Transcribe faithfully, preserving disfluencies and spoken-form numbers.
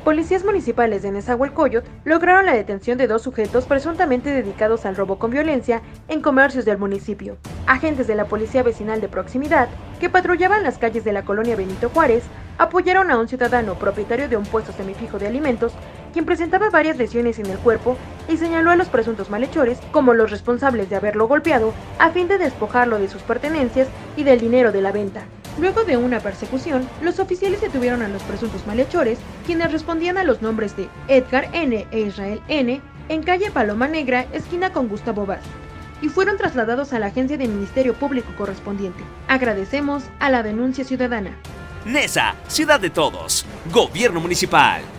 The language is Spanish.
Policías municipales de Nezahualcóyotl lograron la detención de dos sujetos presuntamente dedicados al robo con violencia en comercios del municipio. Agentes de la Policía Vecinal de Proximidad, que patrullaban las calles de la colonia Benito Juárez, apoyaron a un ciudadano propietario de un puesto semifijo de alimentos, quien presentaba varias lesiones en el cuerpo y señaló a los presuntos malhechores como los responsables de haberlo golpeado a fin de despojarlo de sus pertenencias y del dinero de la venta. Luego de una persecución, los oficiales detuvieron a los presuntos malhechores, quienes respondían a los nombres de Edgar N. e Israel N. en calle Paloma Negra, esquina con Gustavo Vaz, y fueron trasladados a la agencia del Ministerio Público correspondiente. Agradecemos a la denuncia ciudadana. Neza, ciudad de todos. Gobierno municipal.